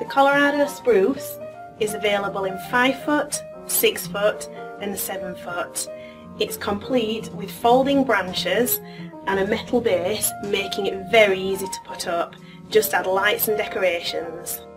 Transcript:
Colorado spruce is available in 5 foot, 6 foot and 7 foot. It's complete with folding branches and a metal base, making it very easy to put up. Just add lights and decorations.